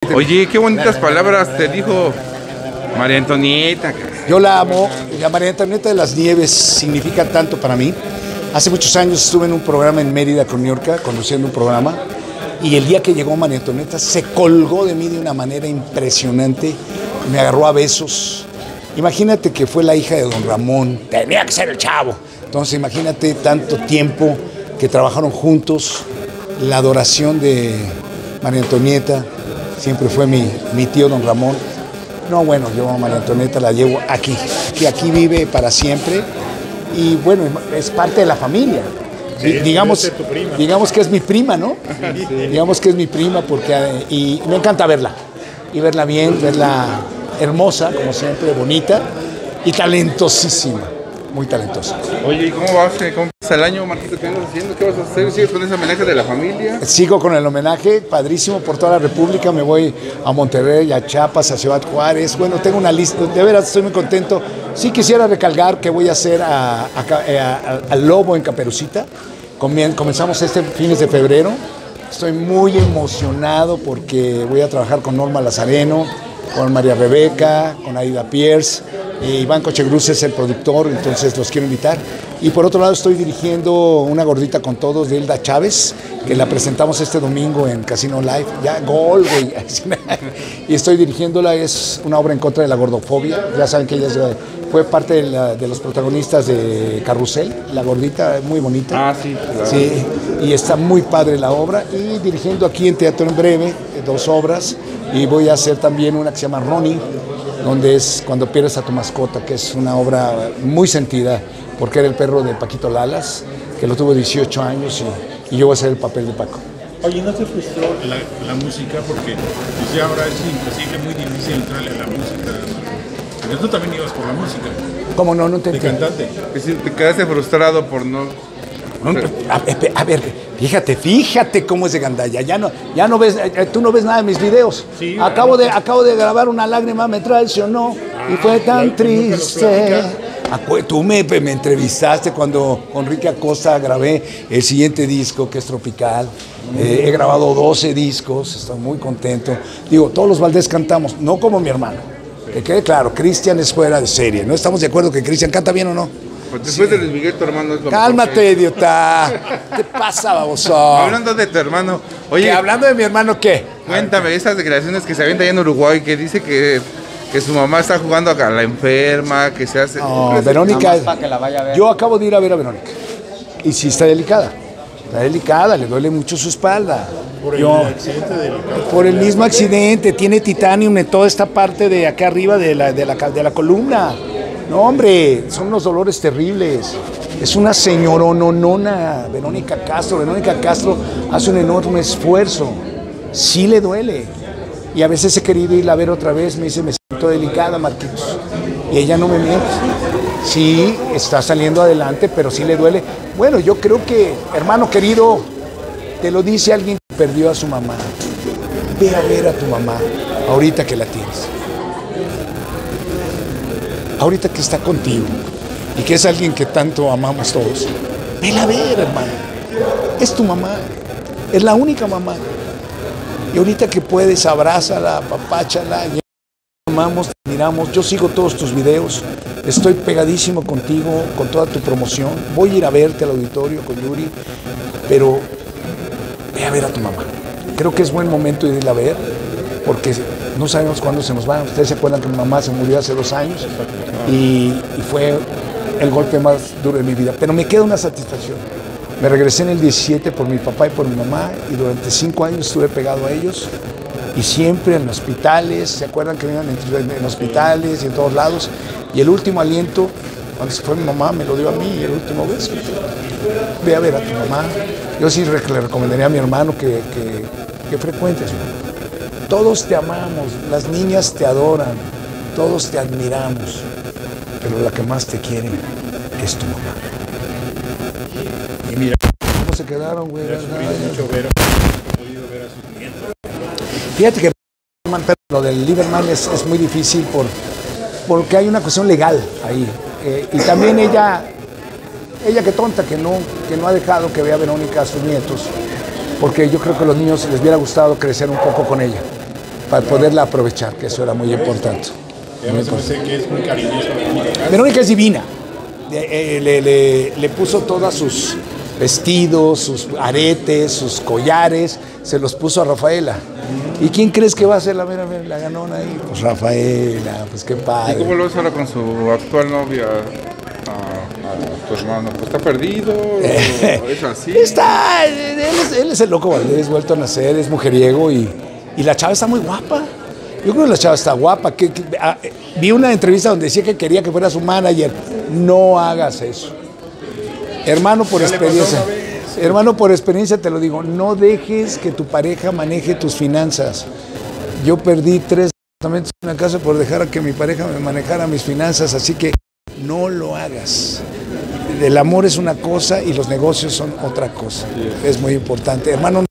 Oye, qué bonitas palabras te dijo María Antonieta. Yo la amo. La María Antonieta de las Nieves significa tanto para mí. Hace muchos años estuve en un programa en Mérida con Niurka, conduciendo un programa, y el día que llegó María Antonieta se colgó de mí de una manera impresionante, me agarró a besos. Imagínate que fue la hija de don Ramón, tenía que ser el chavo. Entonces imagínate tanto tiempo que trabajaron juntos, la adoración de María Antonieta, siempre fue mi tío don Ramón. No, bueno, yo a María Antonieta la llevo aquí, que aquí vive para siempre y bueno, es parte de la familia. Sí, digamos que es mi prima, ¿no? Sí. Digamos que es mi prima porque y me encanta verla y verla bien, verla hermosa, como siempre, bonita y talentosísima, muy talentosa. Oye, ¿y cómo vas? ¿Cómo pasa el año, Marquito? ¿Qué andas haciendo? ¿Qué vas a hacer? ¿Sigues con ese homenaje de la familia? Sigo con el homenaje, padrísimo, por toda la República. Me voy a Monterrey, a Chiapas, a Ciudad Juárez. Bueno, tengo una lista, de veras estoy muy contento. Sí quisiera recalcar que voy a hacer al Lobo en Caperucita. Comenzamos este fines de febrero. Estoy muy emocionado porque voy a trabajar con Norma Lazareno, con María Rebeca, con Aida Pierce. Iván Cochegruz es el productor, entonces los quiero invitar. Y por otro lado estoy dirigiendo Una Gordita con Todos de Hilda Chávez, que la presentamos este domingo en Casino Live. Ya, gol, güey. Y estoy dirigiéndola, es una obra en contra de la gordofobia. Ya saben que ella fue parte de los protagonistas de Carrusel, La Gordita, muy bonita. Ah, sí, claro. Sí, y está muy padre la obra. Y dirigiendo aquí en Teatro en Breve, 2 obras. Y voy a hacer también una que se llama Ronnie, donde es Cuando pierdes a tu mascota, que es una obra muy sentida, porque era el perro de Paquito Lalas, que lo tuvo 18 años y yo voy a hacer el papel de Paco. Oye, ¿no te frustró la música? Porque pues ya ahora es imposible, muy difícil entrarle a la música. Pero tú también ibas por la música. ¿Cómo no? No te entiendo. De cantante. Es decir, te quedaste frustrado por no... A ver, fíjate cómo es de gandalla. Ya no ves, tú no ves nada de mis videos. Sí, acabo de grabar Una lágrima me traicionó y fue tan triste. Tú me entrevistaste cuando con Enrique Acosta grabé el siguiente disco, que es Tropical. He grabado 12 discos, estoy muy contento. Digo, todos los Valdés cantamos, no como mi hermano. Que quede claro, Cristian es fuera de serie. ¿No estamos de acuerdo que Cristian canta bien o no? Pues después de Luis Miguel, tu hermano es lo Cálmate, mejor idiota. ¿Qué pasa, baboso? Hablando de tu hermano, oye... ¿Hablando de mi hermano qué? Cuéntame, esas declaraciones que se avienta allá en Uruguay, que dice que su mamá está jugando a la enferma, que se hace... No, Verónica, yo acabo de ir a ver a Verónica. Y sí está delicada. Está delicada, le duele mucho su espalda. Por el mismo accidente, tiene titanium en toda esta parte de acá arriba de la columna. No, hombre, son unos dolores terribles. Es una señorononona, Verónica Castro. Verónica Castro hace un enorme esfuerzo. Sí le duele. Y a veces he querido irla a ver otra vez. Me dice, me siento delicada, Marquitos. Y ella no me miente. Sí, está saliendo adelante, pero sí le duele. Bueno, yo creo que, hermano querido, te lo dice alguien que perdió a su mamá. Ve a ver a tu mamá, ahorita que la tienes. Ahorita que está contigo y que es alguien que tanto amamos todos, vela a ver, hermano. Es tu mamá, es la única mamá. Y ahorita que puedes, abrázala, apapáchala, te amamos, te admiramos. Yo sigo todos tus videos, estoy pegadísimo contigo, con toda tu promoción. Voy a ir a verte al auditorio con Yuri, pero ve a ver a tu mamá. Creo que es buen momento de irla a ver, porque no sabemos cuándo se nos va. Ustedes se acuerdan que mi mamá se murió hace 2 años y fue el golpe más duro de mi vida. Pero me queda una satisfacción. Me regresé en el 17 por mi papá y por mi mamá y durante 5 años estuve pegado a ellos y siempre en hospitales. ¿Se acuerdan que venían en hospitales y en todos lados? Y el último aliento, cuando se fue mi mamá, me lo dio a mí, el último beso. Ve a ver a tu mamá. Yo sí le recomendaría a mi hermano que frecuentes. Todos te amamos, las niñas te adoran, todos te admiramos, pero la que más te quiere es tu mamá. Y mira cómo se quedaron, güey. Fíjate que lo del Lieberman es muy difícil porque hay una cuestión legal ahí. Y también ella que tonta, que no ha dejado que vea a Verónica a sus nietos, porque yo creo que a los niños les hubiera gustado crecer un poco con ella. para poderla aprovechar, que eso era muy importante. Además, se me hace que es muy cariñoso. Verónica es divina. Le puso todos sus vestidos, sus aretes, sus collares, se los puso a Rafaela. ¿Y quién crees que va a ser la ganona ahí? Pues Rafaela, pues qué padre. ¿Y cómo lo ves ahora con su actual novia, a tu hermano? ¿Pues está perdido? ¿Es así? Él es el Loco Valdés, vuelto a nacer, es mujeriego y la chava está muy guapa. Yo creo que la chava está guapa. Vi una entrevista donde decía que quería que fuera su manager. No hagas eso. Hermano, por experiencia. Hermano, por experiencia te lo digo, no dejes que tu pareja maneje tus finanzas. Yo perdí 3 apartamentos en la casa por dejar a que mi pareja me manejara mis finanzas, así que no lo hagas. El amor es una cosa y los negocios son otra cosa. Es muy importante. Hermano,